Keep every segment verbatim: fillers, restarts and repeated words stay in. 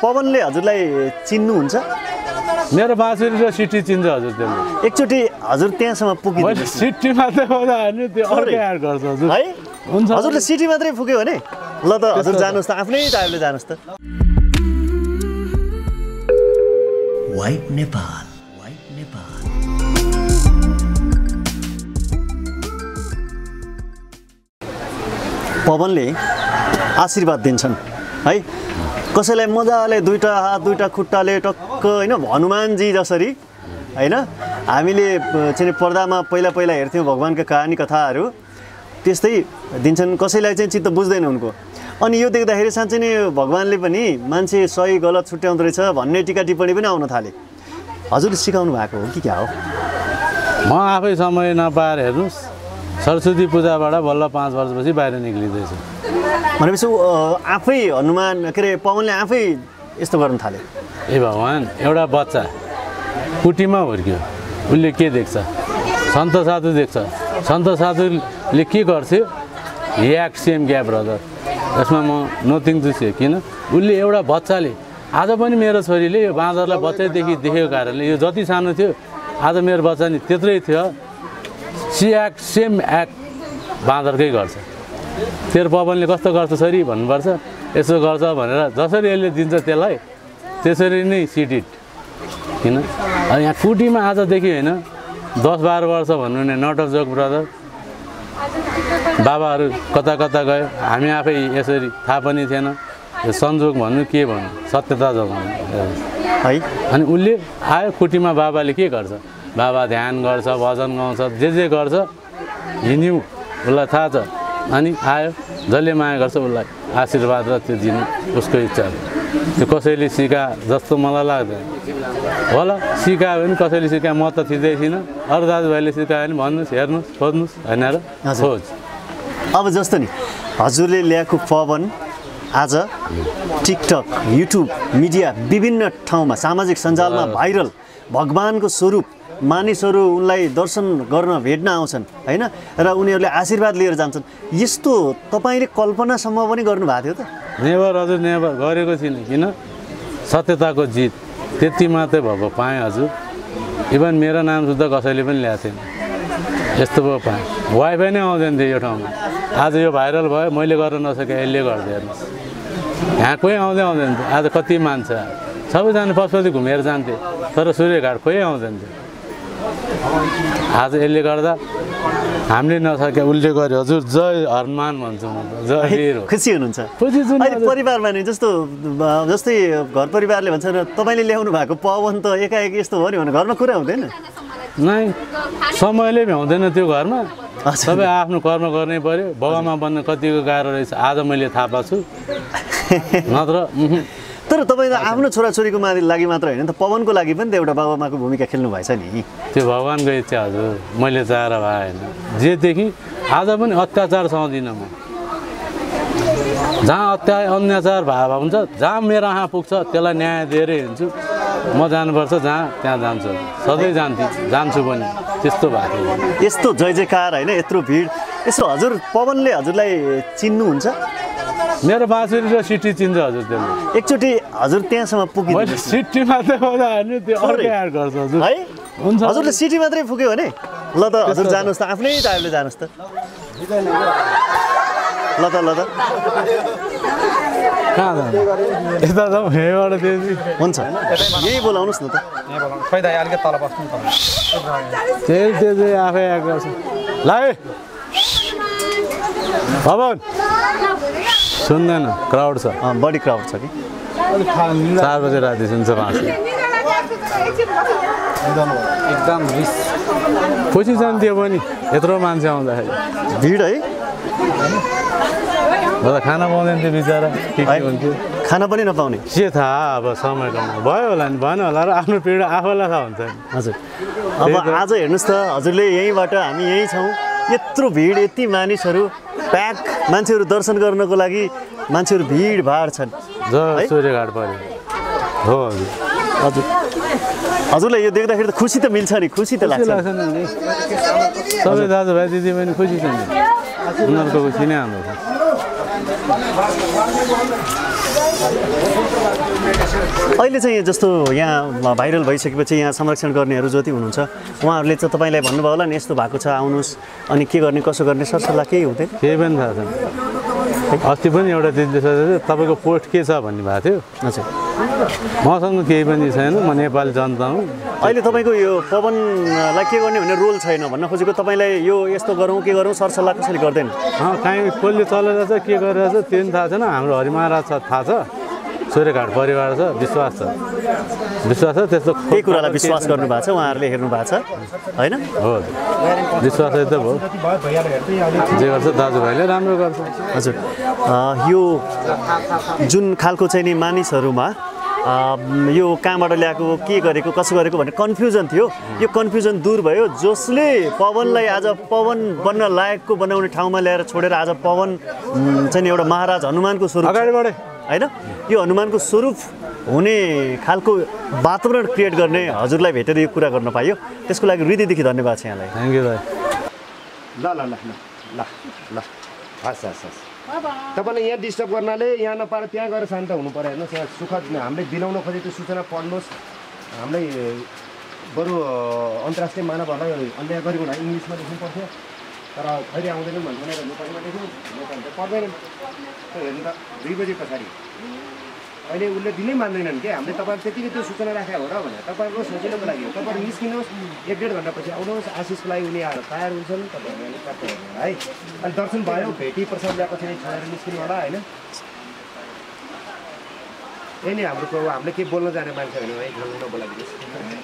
पवनले हजुरलाई चिन्नुहुन्छ? मेरो बाँसुरी र सिटी चिन्छ हजुर त्यसले। एकचोटि हजुर त्यहाँसम्म पुगिदिनु। मैले सिटी मात्रै बजा हैन त्यो अर्कै याड गर्छ हजुर। है? हुन्छ। हजुरले सिटी मात्रै फुक्यो भने ल त हजुर जानुहोस् त आफ्नै टाइपले जानुहोस् त। Vibe Nepal, vibe Nepal. पवनले आशीर्वाद दिन्छन् है, कसैलाई मजाले दुईटा हात दुईटा खुट्टाले टक्क होइन हनुमानजी जसरी होइन हामीले चाहिँ पर्दामा पहिला पहिला हेर्थ्यौँ भगवान्का कहानी कथाहरू त्यस्तै दिन्छन्। कसैलाई चाहिँ चित्त बुझ्दैन उनको। अनि यो देख्दाखेरि साँच्चै नै भगवान्ले पनि मान्छे सही गलत छुट्याउँदो रहेछ भन्ने टिका टिप्पणी पनि आउन थाले। हजुरले सिकाउनु भएको हो कि क्या हो? म आफै समय नपाएर हेर्नुहोस् सरस्वती पूजाबाट बल्ल पाँच वर्षपछि बाहिर निक्लिँदैछु। भनेपछि आफै हनुमान के अरे पवनले आफै यस्तो गर्न थाले। ए भगवान्, एउटा बच्चा कुटीमा हुर्क्यो, उसले के देख्छ? सन्त साधु देख्छ। सन्त साधुले के गर्थ्यो? याक सेम क्या ब्रदर, यसमा म नथिङ टु से। किन उसले एउटा बच्चाले आज पनि मेरो छोरीले यो बाँदरलाई बच्चैदेखि देखेको कारणले यो जति सानो थियो आज मेरो बच्चा नि त्यत्रै थियो, सी एक्ट सेम एक्ट बाँदरकै गर्छ। तेरो पवनले कस्तो गर्छ छोरी भन्नुपर्छ, यसो गर्छ भनेर जसरी यसले दिन्छ त्यसलाई त्यसरी नै सिटिट। किन यहाँ कुटीमा आजदेखि होइन दस बाह्र वर्ष भन्नु नै नट अफ जोक ब्रदर, बाबाहरू कता कता गयो, हामी आफै यसरी थाहा पनि थिएन। यो संजोग भन्नु के भन्नु, सत्यता जोगाउनु है। अनि उसले आयो कुटीमा, बाबाले के गर्छ? बाबा ध्यान गर्छ, भजन गाउँछ, जे जे गर्छ हिँड्यौँ, उसलाई थाहा छ। अनि आयो, जसले माया गर्छ उसलाई आशीर्वाद र त्यो दिनु उसको इच्छा। त्यो कसैले सिका जस्तो मलाई लाग्दैन होला। सिकायो भने कसैले सिकायो, म त थिँदै थिइनँ, अरू दाजुभाइले सिकायो भने भन्नुहोस्, हेर्नुहोस्, खोज्नुहोस् होइन र खोज। अब जस्तो नि हजुरले ल्याएको पवन आज टिकटक, युट्युब, मिडिया विभिन्न ठाउँमा सामाजिक सञ्जालमा भाइरल, भगवानको स्वरूप, मानिसहरू उनलाई दर्शन गर्न भेट्न आउँछन् होइन, र उनीहरूले आशीर्वाद लिएर जान्छन्। यस्तो तपाईँले कल्पनासम्म पनि गर्नुभएको थियो त? नेभर हजुर, नेभर गरेको थिइनँ। किन सत्यताको जित त्यति मात्रै भएको पाएँ हजुर। इभन मेरो नाम सुद्धा कसैले पनि ल्याएको थिएन, यस्तो पो पाएँ। वाइफाई नै आउँदैन थियो यो ठाउँमा। आज यो भाइरल भयो, मैले गर्न नसकेँ, यसले गर्दै हेर्नुहोस्। यहाँ कोही आउँदै आउँदैन थियो, आज कति मान्छ। सबैजना पशुपति घुमेर जान्थे, तर सूर्यघाट कोही आउँदैन थियो। आज यसले गर्दा हामीले नसके उसले गर्यो। हजुर जय हनुमान भन्छु म, जय। खुसी हुनुहुन्छ? खुसी छु। अहिले परिवारमा नि जस्तो जस्तै घर परिवारले भन्छ तपाईँले ल्याउनु भएको पवन त एकाएक यस्तो हो नि भने घरमा कुरा हुँदैन? नै, समयले भ्याउँदैन त्यो घरमा। सबै आफ्नो कर्म गर्नै पर्यो। बाबामा बन्न कतिको गाह्रो रहेछ आज मैले थाहा पाएको छु, नत्र। तर तपाईँ त आफ्नो छोराछोरीको लागि मात्र होइन त, पवनको लागि पनि त एउटा बाबामाको भूमिका खेल्नु भएछ नि। त्यो भगवान्को इच्छा हजुर, मैले चाहेर भए होइन। जेदेखि आज पनि अत्याचार सहदिनँ म। जहाँ अत्या अत्याचार भए हुन्छ, जहाँ मेरो आँखा पुग्छ त्यसलाई न्याय दिएरै हिँड्छु। म जानुपर्छ जहाँ त्यहाँ जान्छु, सधैँ जान्छु जान्छु पनि। त्यस्तो भएको यस्तो जय जयकार होइन, यत्रो भिड। यसो हजुर पवनले हजुरलाई चिन्नुहुन्छ? मेरो बाँसुरी र सिटी चिन्छ हजुर त्यसले। एकचोटि हजुर त्यहाँसम्म पुगिदिनु। मैले सिटी मात्रै बजा हैन त्यो अर्कै याड गर्छ हजुर। है? हुन्छ। हजुरले सिटी मात्रै फुक्यो भने ल त हजुर जानुहोस् त आफ्नै टाइपले जानुहोस् त। ल त ल त कहाँ जानु? यता जाउँ, यहीँबाट त्यही हुन्छ, यही बोलाउनुहोस् न त। खै दाइ अलिकति तल बस्नु त। त्यही त्यो चाहिँ आफै याद गर्छ। ल है भवन सुन्दैन, क्राउड छ, बढी क्राउड छ कि। चार बजे राति सुन्छ बाँस। एकदम रिस खुसी छ नि त्यो पनि, यत्रो मान्छे आउँदाखेरि भिड है। खाना पाउँदैन थियो बिचरा, के के हुन्थ्यो, खाना पनि नपाउने के थाहा। अब समयको भयो होला नि, भएन होला र आफ्नो पीडा आफैलाई थाहा हुन्छ नि हजुर। अब आज हेर्नुहोस् त हजुरले यहीँबाट हामी यहीँ छौँ, यत्रो भिड, यति मानिसहरू प्याक, मान्छेहरू दर्शन गर्नको लागि मान्छेहरू भिडभाड छन्। जय सूर्यघाट पऱ्यो हो हजुर। हजुर हजुरलाई यो देख्दाखेरि त खुसी त मिल्छ नि, खुसी त लाग्छ। सबै दाजुभाइ दिदीबहिनी खुसी छन्, उनीहरूको खुसी नै हाम्रो। अहिले चाहिँ जस्तो यहाँ भाइरल भइसकेपछि यहाँ संरक्षण गर्नेहरू जति हुनुहुन्छ उहाँहरूले चाहिँ तपाईँलाई भन्नुभयो होला नि यस्तो भएको छ आउनुहोस् अनि के गर्ने कसो गर्ने सरसल्लाह केही हुँदैन केही पनि थाहा छैन अस्ति पनि एउटा दिदीले सोधेको तपाईँको पोस्ट के छ भन्ने भएको थियो हजुर मसँग केही पनि छैन म नेपाली जनता हुँ अहिले तपाईँको यो पवनलाई के गर्ने भन्ने रोल छैन भन्न खोजेको तपाईँलाई यो यस्तो गरौँ के गरौँ सरसल्लाह कसरी गर्दैन कहीँ कसले चलेर छ के गरिरहेछ त्यो पनि थाहा छैन हाम्रो हरिमहाराज छ थाहा छ सूर्यघाट परिवार छ विश्वास छ विश्वास छ त्यस्तो केही कुरालाई विश्वास गर्नु भएको छ उहाँहरूले हेर्नु भएको छ होइन हो विश्वास त भयो जे गर्छ दाजुभाइले राम्रो गर्छ हजुर यो जुन खालको चाहिँ नि मानिसहरूमा यो कहाँबाट ल्याएको के गरेको कसो गरेको भन्ने कन्फ्युजन थियो यो कन्फ्युजन दूर भयो जसले पवनलाई आज पवन बन्न लायकको बनाउने ठाउँमा ल्याएर छोडेर आज पवन चाहिँ एउटा महाराज हनुमानको स्वरूप अगाडि बढे होइन यो हनुमानको स्वरूप हुने खालको वातावरण क्रिएट गर्ने हजुरलाई भेटेर यो कुरा गर्न पाइयो त्यसको लागि हृदयदेखि धन्यवाद छ यहाँलाई थ्याङ्क यू दाइ ल ल ल ल ल हस् हस् हस् तपाईँलाई यहाँ डिस्टर्ब गर्नाले यहाँ नपाएर त्यहाँ गएर शान्त हुनु पऱ्यो हेर्नुहोस् यहाँ सुखद हामीले दिलाउन खोजेको सूचना पढ्नुहोस् हामीलाई बरु अन्तर्राष्ट्रिय मानवहरूलाई अन्याय गरेको हुँदा इङ्ग्लिसमा लेख्नु पर्थ्यो तर फेरि आउँदैनौँ भन्नु भनेर नेपालीमा लेख्नु नेपाली त पर्दैन हेर्नु त दुई बजी पछाडि अहिले उसले दिनै मान्दैनन् क्या हामीले तपाईँहरू त्यतिकै त्यो सूचना राखेको हो र भनेर तपाईँहरूको सजिलोको लागि हो तपाईँहरू निस्किनुहोस् एक डेढ घन्टापछि आउनुहोस् आशिषको लागि उनी आएर तयार हुन्छन् तपाईँहरूले प्राप्त गर्नु है अनि दर्शन भयो भेटी प्रसाद ल्याएपछि छोडेर निस्किनु होला होइन यही नै हाम्रो हामीले के बोल्न जाने मान्छे होइन है बोल्नु नबोलाइदिनुहोस्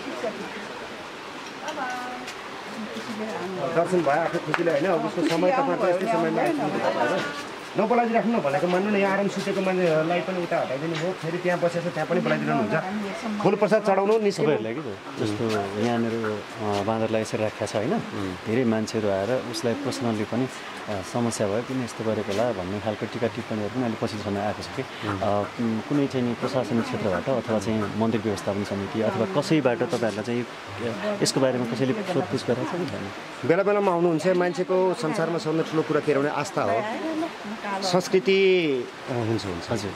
दर्शन भयो आफै खुसीले होइन अब उसको समय तपाईँको यस्तै समयमा आइपुग्नु नबोलाइदिराख्नु न भनेको मान्नु न यहाँ आराम सुतेको मान्छेहरूलाई पनि उता हटाइदिनु भयो फेरि त्यहाँ बसेर त्यहाँ पनि बोलाइदिनु हुन्छ फुल प्रसाद चढाउनु निस्किँदै कि जस्तो यहाँनिर बाँदरलाई यसरी राखेको छ होइन धेरै मान्छेहरू आएर उसलाई पर्सनल्ली पनि समस्या भयो किन यस्तो गरेको होला भन्ने खालको टिका टिप्पणीहरू पनि अहिले पछिसम्म आएको छ कि कुनै चाहिँ नि प्रशासनिक क्षेत्रबाट अथवा चाहिँ मन्दिर व्यवस्थापन समिति अथवा कसैबाट तपाईँहरूलाई चाहिँ यसको बारेमा कसैले सोधपुछ गरेको छ कि छैन बेला बेलामा आउनुहुन्छ मान्छेको संसारमा सबभन्दा ठुलो कुरा के भने आस्था हो संस्कृति हुन्छ हुन्छ हजुर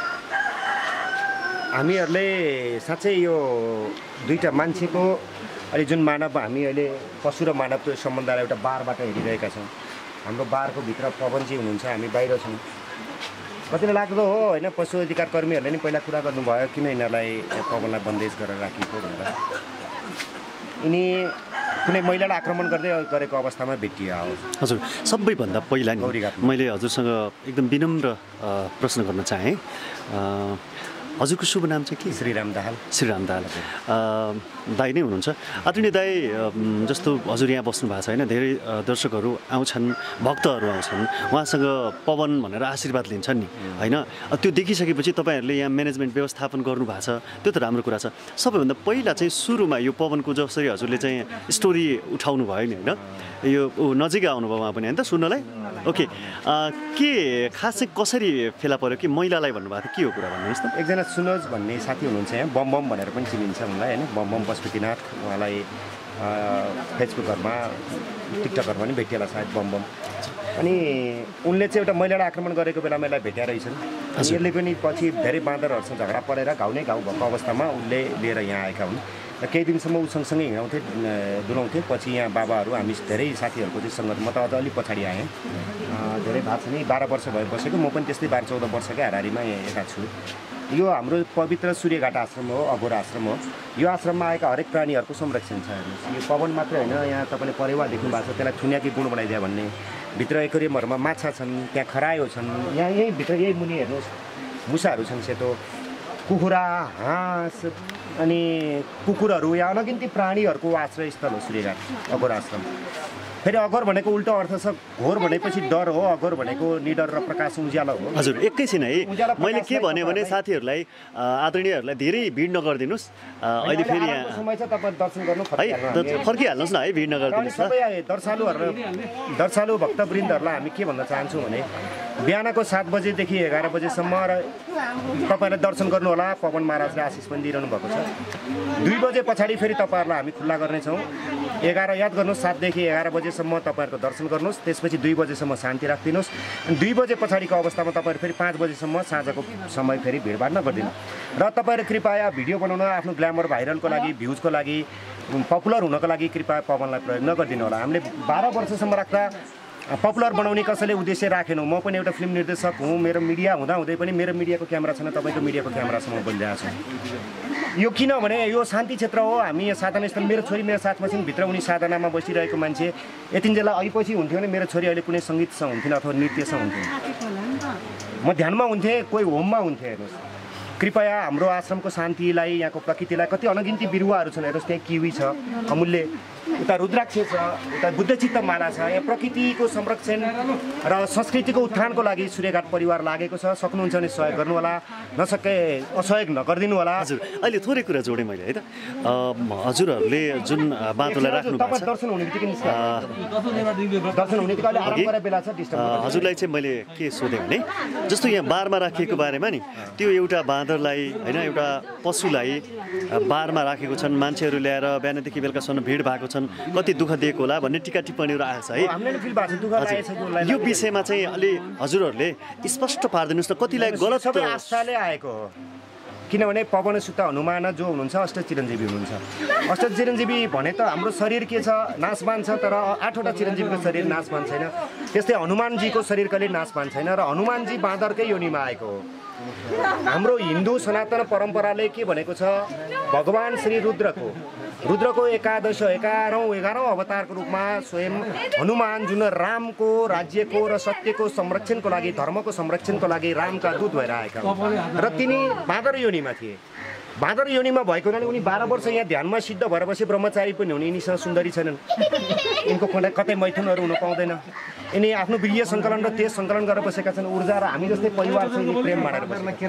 हामीहरूले साँच्चै यो दुईवटा मान्छेको अहिले जुन मानव हामी अहिले पशु र मानवको सम्बन्धलाई एउटा बारबाट हेरिरहेका छौँ हाम्रो बारको भित्र पवनजी हुनुहुन्छ हामी बाहिर छौँ कतिलाई लाग्दो हो होइन पशु अधिकार कर्मीहरूले नि पहिला कुरा गर्नुभयो किन यिनीहरूलाई पवनलाई बन्देज गरेर राखिएको भनेर यिनी कुनै महिलालाई आक्रमण गर्दै गरेको अवस्थामा भेटियो हो हजुर सबैभन्दा पहिला नि मैले हजुरसँग एकदम विनम्र प्रश्न गर्न चाहेँ हजुरको शुभ नाम चाहिँ के श्रीराम दाहाल श्रीराम दाहाल दाई नै हुनुहुन्छ आदरणीय दाई जस्तो हजुर यहाँ बस्नु भएको छ होइन धेरै दर्शकहरू आउँछन् भक्तहरू आउँछन् उहाँसँग पवन भनेर आशीर्वाद लिन्छन् नि होइन त्यो देखिसकेपछि तपाईँहरूले यहाँ म्यानेजमेन्ट व्यवस्थापन गर्नु भएको छ त्यो त राम्रो कुरा छ सबैभन्दा पहिला चाहिँ सुरुमा यो पवनको जसरी हजुरले चाहिँ स्टोरी उठाउनु भयो नि होइन यो नजिकै आउनुभयो उहाँ पनि होइन त सुन्नलाई ओके के खास चाहिँ कसरी फेला पऱ्यो कि महिलालाई भन्नुभएको थियो के हो कुरा भन्नुहोस् त एकजना सुनोज भन्ने साथी हुनुहुन्छ यहाँ बम बम भनेर पनि चिनिन्छ उनलाई होइन बम बम पशुपतिनाथ उहाँलाई फेसबुकहरूमा टिकटकहरूमा पनि भेटिएला सायद बम बम अनि उनले चाहिँ एउटा महिलालाई आक्रमण गरेको बेलामा यसलाई भेटेर रहेछन् अनि यसले पनि पछि धेरै बाँदरहरूसँग झगडा परेर घाउ नै घाउ भएको अवस्थामा उसले लिएर यहाँ आएका हुन् र केही दिनसम्म ऊ सँगसँगै हिँडाउँथे डुलाउँथे पछि यहाँ बाबाहरू हामी धेरै साथीहरूको चाहिँ सङ्गत म त अझ अलिक पछाडि आएँ धेरै भएको छ नि बाह्र वर्ष भयो बसेको म पनि त्यस्तै बाह्र चौध वर्षकै हाराहारीमा यता छु यो हाम्रो पवित्र सूर्यघाट आश्रम हो अघोर आश्रम हो यो आश्रममा आएका हरेक प्राणीहरूको संरक्षण छ हेर्नुहोस् यो पवन मात्रै होइन यहाँ तपाईँले परेवा देख्नु भएको छ त्यसलाई थुनियाकी गुण बनाइदियो भन्ने भित्र एक्वेरियमहरूमा माछा छन् त्यहाँ खरायो छन् यहाँ यहीँ भित्र यही मुनि हेर्नुहोस् मुसाहरू छन् सेतो कुखुरा हाँस अनि कुकुरहरू यहाँ अनगिन्ती प्राणीहरूको आश्रयस्थल हो सूर्यघाट अघोर आश्रम फेरि अघोर भनेको उल्टो अर्थ छ घोर भनेपछि डर हो अघोर भनेको निडर र प्रकाश उज्यालो हो हजुर एकैछिन है मैले के भने भने साथीहरूलाई आदरणीयहरूलाई धेरै भिड नगरिदिनुहोस् अहिले फेरि यहाँ समय छ तपाईँ दर्शन गर्नु है फर्किहाल्नुहोस् न है भिड नगरिदिनुहोस् सबै दर्शालुहरू दर्शालु भक्तवृन्दहरूलाई हामी के भन्न चाहन्छौँ भने बिहानको सात बजेदेखि एघार बजेसम्म र तपाईँहरूले दर्शन गर्नुहोला। पवन महाराजले आशिष पनि दिइरहनु भएको छ। दुई बजे पछाडि फेरि तपाईँहरूलाई हामी खुल्ला गर्नेछौँ। एघार याद गर्नुहोस्, सातदेखि एघार बजेसम्म तपाईँहरूको दर्शन गर्नुहोस्। त्यसपछि दुई बजेसम्म शान्ति राखिदिनुहोस्। अनि दुई बजे पछाडिको अवस्थामा तपाईँहरू फेरि पाँच बजेसम्म साँझको समय फेरि भिडभाड नगरिदिनु। र तपाईँहरू कृपया भिडियो बनाउन, आफ्नो ग्ल्यामर भाइरलको लागि, भ्युजको लागि, पपुलर हुनको लागि कृपया पवनलाई प्रयोग नगरिदिनु होला। हामीले बाह्र वर्षसम्म राख्दा पपुलर बनाउने कसैले उद्देश्य राखेनौँ। म पनि एउटा फिल्म निर्देशक हुँ। मेरो मिडिया हुँदाहुँदै पनि मेरो मिडियाको क्यामेरा छैन, तपाईँको मिडियाको क्यामेरासम्म बोलिरहेको छु। यो किनभने यो शान्ति क्षेत्र हो। हामी यहाँ साधना स्थल, मेरो छोरी मेरो साथमा छिन्। भित्र उनी साधनामा बसिरहेको मान्छे यतिन्जेल अहिपछि हुन्थ्यो भने मेरो छोरी अहिले कुनै सङ्गीतसँग हुन्थेन अथवा नृत्यसँग हुन्थेन। म ध्यानमा हुन्थेँ, कोही होममा हुन्थेँ। हेर्नुहोस्, कृपया हाम्रो आश्रमको शान्तिलाई, यहाँको प्रकृतिलाई, कति अनगिन्ती बिरुवाहरू छन् हेर्नुहोस्। त्यहाँ किवी छ अमूल्य, उता रुद्राक्ष छ, उता बुद्धचित्त माला छ। यहाँ प्रकृतिको संरक्षण र संस्कृतिको उत्थानको लागि सूर्यघाट परिवार लागेको छ। सक्नुहुन्छ भने सहयोग गर्नु होला, नसके असहयोग नगरिदिनु होला। हजुर, अहिले थोरै कुरा जोडेँ मैले है त। हजुरहरूले जुन बाटोलाई राख्नु भएको छ, दर्शन हुने बित्तिकै दर्शन हुने बित्तिकै आराम गरेर बेला छ डिस्टर्ब। हजुरलाई चाहिँ मैले के सोधेँ भने, जस्तो यहाँ बारमा राखिएको बारेमा नि, त्यो एउटा बाँदरलाई होइन, एउटा पशुलाई बारमा राखेको छन्। मान्छेहरू ल्याएर बिहानदेखि बेलुकासम्म भिड भएको छन्, कति दुःख दिएको होला भन्ने टिका टिप्पणीहरू आएको छ है। यो विषयमा चाहिँ अलि हजुरहरूले स्पष्ट पारिदिनुहोस् न, कतिलाई गलत सबै आस्थाले आएको हो। किनभने पवन सुत हनुमान जो हुनुहुन्छ अष्ट चिरञ्जीवी हुनुहुन्छ। अष्ट चिरञ्जीवी भने त हाम्रो शरीर के छ, नाशवान छ, तर आठवटा चिरञ्जीवीको शरीर नाशवान छैन। त्यस्तै हनुमानजीको शरीर कहिले नाशवान छैन र हनुमानजी बाँदरकै योनिमा आएको हो। हाम्रो हिन्दू सनातन परम्पराले के भनेको छ, भगवान श्री रुद्रको रुद्रको एकादश एघारौँ एघारौँ अवतारको रूपमा स्वयं हनुमान जुन रामको राज्यको र सत्यको संरक्षणको लागि, धर्मको संरक्षणको लागि रामका दूत भएर आएका र तिनी बाँदर योनिमा थिए। बाँदर योनिमा भएको हुनाले उनी बाह्र वर्ष यहाँ ध्यानमा सिद्ध भएर बसे ब्रह्मचारी पनि हुने। यिनीसँग सुन्दरी छैनन्, यिनको कतै मैथुनहरू हुन पाउँदैन। यिनी आफ्नो वीर्य सङ्कलन र तेज सङ्कलन गरेर बसेका छन्। ऊर्जा र हामी जस्तै परिवार छ, यिनी प्रेम मानेर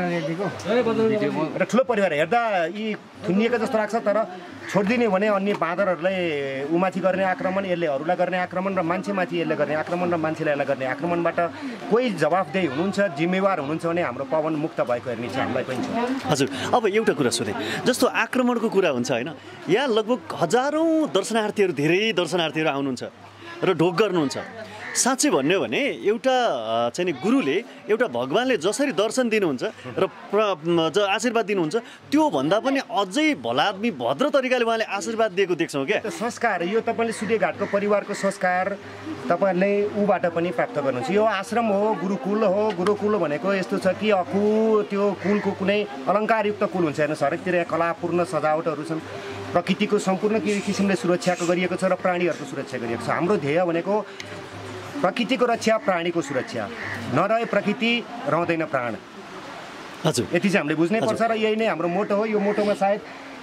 बसेका र ठुलो परिवार हेर्दा यी थुनिएका जस्तो लाग्छ, तर छोडिदिने भने अन्य बाँदरहरूलाई उमाथि गर्ने आक्रमण, यसले अरूलाई गर्ने आक्रमण र मान्छेमाथि यसले गर्ने आक्रमण र मान्छेलाई यसलाई गर्ने आक्रमणबाट कोही जवाफदेही हुनुहुन्छ, जिम्मेवार हुनुहुन्छ भने हाम्रो पवन मुक्त भएको हेर्ने छ हामीलाई पनि छ। हजुर, अब एउटा कुरा सोधेँ, जस्तो आक्रमणको कुरा हुन्छ होइन, यहाँ लगभग हजारौँ दर्शनार्थीहरू, धेरै दर्शनार्थीहरू आउनुहुन्छ र ढोक गर्नुहुन्छ। साँच्चै भन्यो भने एउटा चाहिँ नि गुरुले, एउटा भगवान्ले जसरी दर्शन दिनुहुन्छ र आशीर्वाद दिनुहुन्छ, त्योभन्दा पनि अझै भलादमी भद्र तरिकाले उहाँले आशीर्वाद दिएको देख्छौँ क्या। संस्कार यो तपाईँले सूर्यघाटको परिवारको संस्कार तपाईँहरूले ऊबाट पनि प्राप्त गर्नुहुन्छ। यो आश्रम हो, गुरुकुल हो। गुरुकुल भनेको यस्तो छ कि अकु त्यो कुलको कुनै अलङ्कारयुक्त कुल हुन्छ। हेर्नुहोस्, हरेकतिर कलापूर्ण सजावटहरू छन्। प्रकृतिको सम्पूर्ण किसिमले सुरक्षाको गरिएको छ र प्राणीहरूको सुरक्षा गरिएको छ। हाम्रो ध्येय भनेको प्रकृतिको रक्षा, प्राणीको सुरक्षा। नरहे प्रकृति, रहँदैन प्राण। हजुर, यति चाहिँ हामीले बुझ्नै पर्छ र यही नै हाम्रो मोटो हो। यो मोटोमा सायद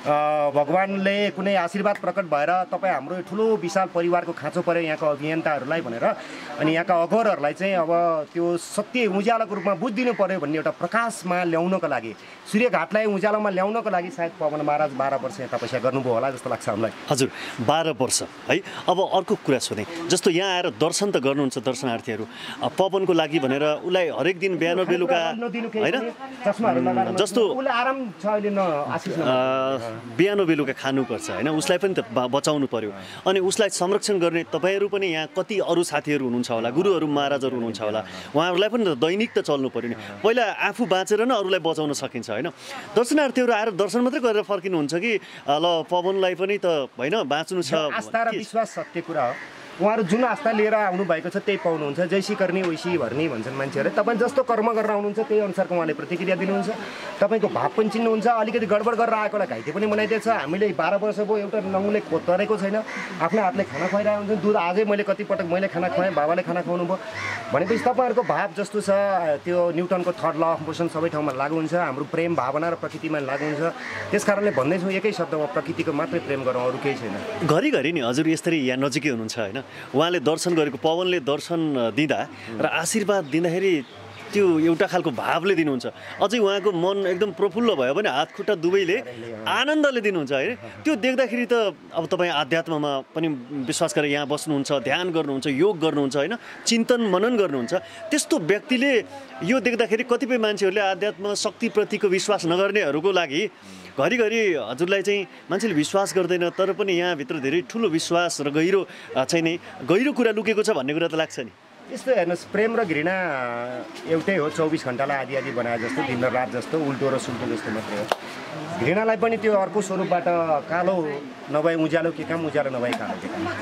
भगवान्ले कुनै आशीर्वाद प्रकट भएर तपाईँ हाम्रो ठुलो विशाल परिवारको खाँचो पऱ्यो यहाँको अभियन्ताहरूलाई भनेर, अनि यहाँका अघोरहरूलाई चाहिँ अब त्यो सत्य उज्यालोको रूपमा बुझिदिनु पऱ्यो भन्ने एउटा प्रकाशमा ल्याउनको लागि, सूर्यघाटलाई उज्यालोमा ल्याउनको लागि सायद पवन महाराज बाह्र वर्ष यहाँ तपस्या गर्नुभयो होला जस्तो लाग्छ हामीलाई। हजुर, बाह्र वर्ष है। अब अर्को कुरा सोधेँ, जस्तो यहाँ आएर दर्शन त गर्नुहुन्छ दर्शनार्थीहरू, पवनको लागि भनेर उसलाई हरेक दिन बिहान बेलुका होइन, जस्तो आराम छ अहिले न आशिष बिहान बेलुका खानुपर्छ होइन, उसलाई पनि त बचाउनु पर्यो। अनि उसलाई संरक्षण गर्ने तपाईँहरू पनि यहाँ कति अरू साथीहरू हुनुहुन्छ होला, गुरुहरू महाराजहरू हुनुहुन्छ होला, उहाँहरूलाई पनि त दैनिक त चल्नु पर्यो नि। पहिला आफू बाँचेर नै अरूलाई बचाउन सकिन्छ होइन। दर्शनार्थीहरू आएर दर्शन मात्रै गरेर फर्किनुहुन्छ कि ल पवनलाई पनि त होइन बाँच्नु छ। आस्था र विश्वास सत्य कुरा हो। उहाँहरू जुन आस्था लिएर आउनु भएको छ त्यही पाउनुहुन्छ। जैसी करनी वैसी भर्नी भन्छन् मान्छेहरू। तपाईँ जस्तो कर्म गरेर आउनुहुन्छ त्यही अनुसारको उहाँले प्रतिक्रिया दिनुहुन्छ। तपाईँको भाव पनि चिन्नुहुन्छ। अलिकति गडबड गरेर आएकोलाई घाइते पनि बनाइदिएछ। हामीले बाह्र वर्ष भयो एउटा नङले तरेको छैन, आफ्नो हातले खाना खुवाइरहेको हुन्छ। दुध आजै मैले कतिपटक मैले खाना खुवाएँ, बाबाले खाना खुवाउनु भयो भनेपछि तपाईँहरूको भाव जस्तो छ त्यो न्युटनको थर्ड ल अफ मोसन सबै ठाउँमा लागु हुन्छ। हाम्रो प्रेम भावना र प्रकृतिमा लागु हुन्छ। त्यस कारणले भन्दैछौँ एकै शब्दमा प्रकृतिको मात्रै प्रेम गरौँ, अरू केही छैन। घरिघरि नि हजुर यसरी यहाँ नजिकै हुनुहुन्छ होइन, उहाँले दर्शन गरेको, पवनले दर्शन दिँदा र आशीर्वाद दिँदाखेरि त्यो एउटा खालको भावले दिनुहुन्छ अझै उहाँको मन एकदम प्रफुल्ल भयो भने हात खुट्टा दुवैले आनन्दले दिनुहुन्छ होइन त्यो देख्दाखेरि त अब तपाईँ आध्यात्ममा पनि विश्वास गरेर यहाँ बस्नुहुन्छ ध्यान गर्नुहुन्छ योग गर्नुहुन्छ होइन चिन्तन मनन गर्नुहुन्छ त्यस्तो व्यक्तिले यो देख्दाखेरि कतिपय मान्छेहरूले आध्यात्म शक्तिप्रतिको विश्वास नगर्नेहरूको लागि घरिघरि हजुरलाई चाहिँ मान्छेले विश्वास गर्दैन तर पनि यहाँभित्र धेरै ठुलो विश्वास र गहिरो चाहिँ नि गहिरो कुरा लुकेको छ भन्ने कुरा त लाग्छ नि यस्तो हेर्नुहोस् प्रेम र घृणा एउटै हो चौबिस घन्टालाई आदि आदि बनाए जस्तो दिन र रात जस्तो उल्टो र सुल्टो जस्तो मात्रै हो घृणालाई पनि त्यो अर्को स्वरूपबाट कालो नभए उज्यालो के काम उज्यालो नभए कालो के काम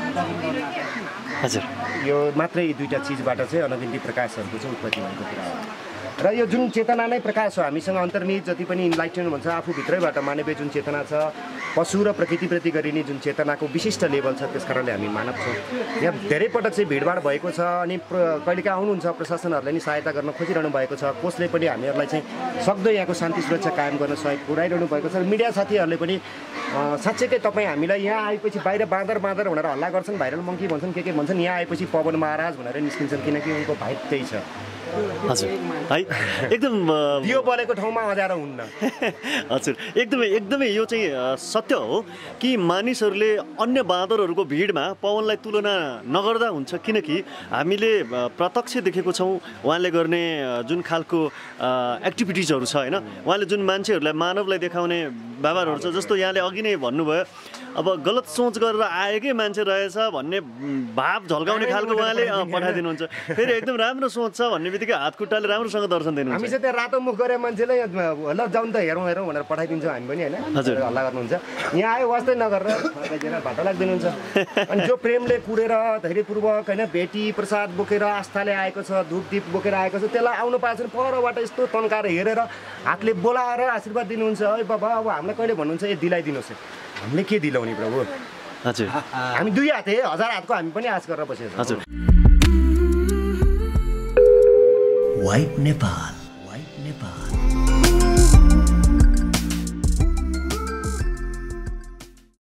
हजुर यो मात्रै दुईवटा चिजबाट चाहिँ अनगिन्ती प्रकाशहरूको चाहिँ उत्पत्ति भएको कुरा हो र यो जुन चेतना नै प्रकाश हो हामीसँग अन्तर्निहित जति पनि इन्लाइटन भन्छ आफूभित्रैबाट मानवीय जुन चेतना छ पशु र प्रकृतिप्रति गरिने जुन चेतनाको विशिष्ट लेभल छ त्यस कारणले हामी मानव छौँ यहाँ धेरै पटक चाहिँ भिडभाड भएको छ अनि कहिलेकाहीँ आउनुहुन्छ प्रशासनहरूले नि सहायता गर्न खोजिरहनु भएको छ कसले पनि हामीहरूलाई चाहिँ सक्दो यहाँको शान्ति सुरक्षा कायम गर्न सहयोग पुऱ्याइरहनु भएको छ र मिडिया साथीहरूले पनि साँच्चैकै तपाईँ हामीलाई यहाँ आएपछि बाहिर बाँदर बाँदर भनेर हल्ला गर्छन् भाइरल मङ्की भन्छन् के के भन्छन् यहाँ आएपछि पवन महाराज भनेर निस्किन्छन् किनकि उनको भाइ त्यही छ हजुर है एकदम दियो बलेको ठाउँमा अँध्यारो हुन्न हजुर एकदमै एकदमै यो चाहिँ सत्य हो कि मानिसहरूले अन्य बाँदरहरूको भिडमा पवनलाई तुलना नगर्दा हुन्छ किनकि हामीले प्रत्यक्ष देखेको छौँ उहाँले गर्ने जुन खालको एक्टिभिटिजहरू छ होइन उहाँले जुन मान्छेहरूलाई मानवलाई देखाउने व्यवहारहरू छ जस्तो यहाँले अघि नै भन्नुभयो अब गलत सोच गरेर आएकै मान्छे रहेछ भन्ने भाव झल्काउने खालको उहाँले पठाइदिनुहुन्छ फेरि एकदम राम्रो सोच छ भन्ने बित्तिकै हात खुट्टाले राम्रोसँग दर्शन दिनुहुन्छ हामी चाहिँ त्यहाँ रातो मुख गरे मान्छेले ल जाउँ त हेरौँ हेरौँ भनेर पठाइदिन्छौँ हामी पनि होइन हजुर हल्ला गर्नुहुन्छ यहाँ आयो वास्तै नगरेर भाटा लाग्दिनुहुन्छ अनि जो प्रेमले कुरेर धैर्यपूर्वक होइन भेटी प्रसाद बोकेर आस्थाले आएको छ धुपदीप बोकेर आएको छ त्यसलाई आउनु पाएको छ परबाट यस्तो तन्काएर हेरेर हातले बोलाएर आशीर्वाद दिनुहुन्छ है बाबा अब हामीलाई कहिले भन्नुहुन्छ ए दिलाइदिनुहोस् हामीले के दिलाउने प्रभु हजुर हामी दुई हात हजार हातको हामी पनि आश गरेर बसेको छौँ हजुर वाइब नेपाल।